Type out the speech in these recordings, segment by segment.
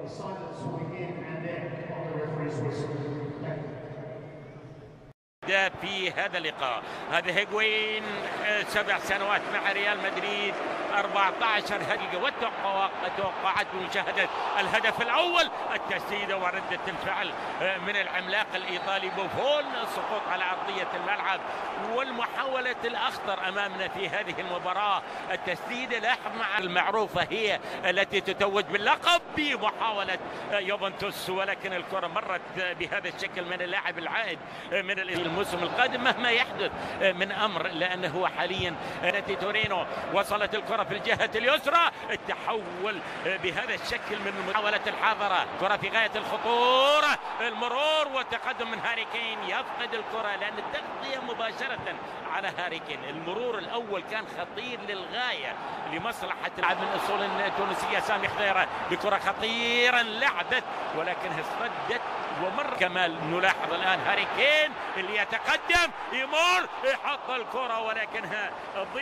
في هذا اللقاء. هذا هيغوين 7 سنوات مع ريال مدريد، 14 هدف، وتوقعت بمشاهدة الهدف الأول التسديدة وردة الفعل من العملاق الإيطالي بوفون، السقوط على أرضية الملعب والمحاولة الأخطر أمامنا في هذه المباراة. التسديدة لاحظ مع المعروفة هي التي تتوج باللقب بمحاولة يوفنتوس، ولكن الكرة مرت بهذا الشكل من اللاعب العائد من الموسم القادم مهما يحدث من أمر، لأنه حاليا نادي تورينو. وصلت الكرة في الجهة اليسرى، التحول بهذا الشكل من محاولة الحاضرة، كرة في غاية الخطورة، المرور والتقدم من هاري كين، يفقد الكرة لأن التغطية مباشرة على هاري كين. المرور الأول كان خطير للغاية لمصلحة اللاعب من أصول تونسية سامي خضيرة، بكرة خطيرا لعبت ولكنها صدت ومر. كمال نلاحظ الآن هاري كين اللي يتقدم، يمر، يحط الكرة ولكنها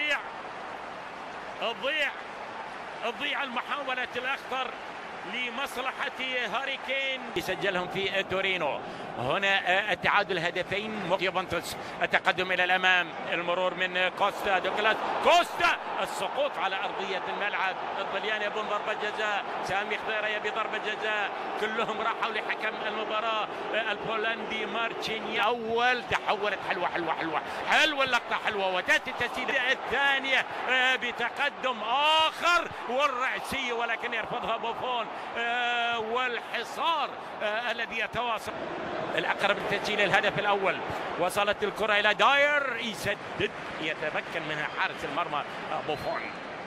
تضيع المحاولة الأخطر لمصلحة هاري كين يسجلهم في تورينو. هنا التعادل هدفين، يوفنتوس التقدم الى الامام، المرور من كوستا، دوغلاس كوستا، السقوط على ارضيه الملعب. الطليان يبون ضربه جزاء، سامي خضيره يبي ضربه جزاء، كلهم راحوا لحكم المباراه البولندي مارتشيني. اول تحولت حلوه اللقطه حلوه، وتاتي التسديده الثانيه بتقدم اخر والرأسيه، ولكن يرفضها بوفون، والحصار الذي يتواصل. الأقرب لتسجيل الهدف الأول. وصلت الكرة إلى داير، يسدد، يتمكن منها حارس المرمى بوفون.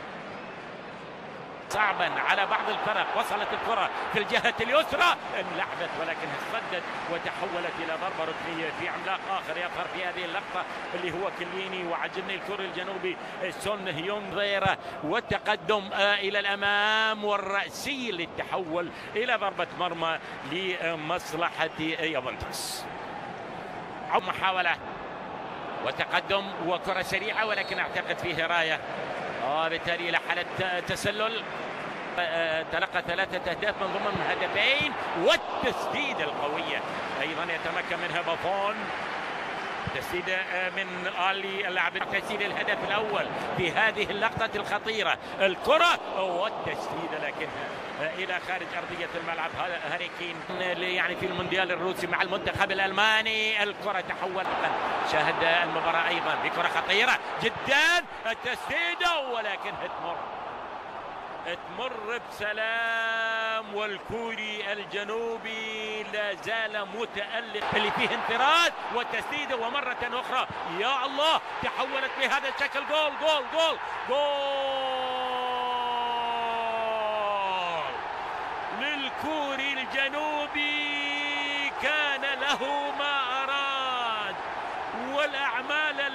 صعبا على بعض الفرق. وصلت الكرة في الجهة اليسرى، انلعبت ولكنها صدت وتحولت إلى ضربة ركنية في عملاق آخر يظهر في هذه اللقطة اللي هو كليني، وعجبني الكرة الجنوبي سون هيون ضيرة، والتقدم إلى الأمام والرأسي للتحول إلى ضربة مرمى لمصلحة يوفنتوس. محاولة وتقدم وكرة سريعة، ولكن أعتقد فيه راية، بالتالي إلى حالة تسلل. تلقى 3 أهداف من ضمن هدفين، والتسديدة القوية أيضا يتمكن منها بوفون. تسديدة من آلي اللاعب، تسديد الهدف الأول في هذه اللقطة الخطيرة، الكرة والتسديدة لكنها إلى خارج أرضية الملعب. هاري كين يعني في المونديال الروسي مع المنتخب الألماني، الكرة تحول. شاهد المباراة أيضا بكرة خطيرة جدا، التسديدة ولكنها تمر بسلام، والكوري الجنوبي لا زال متألق اللي فيه انفراد والتسديده، ومرة أخرى يا الله تحولت بهذا الشكل. جول جول جول جول للكوري الجنوبي، كان له ما أراد، والأعمال